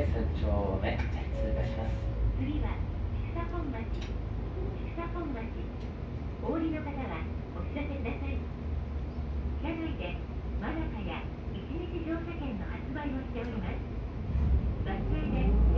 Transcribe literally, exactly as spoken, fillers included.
さん丁目通過します。 次は千草本町。千草本町。お降りの方はお知らせください。車内でマナカや一日乗車券の発売をしております。バス停で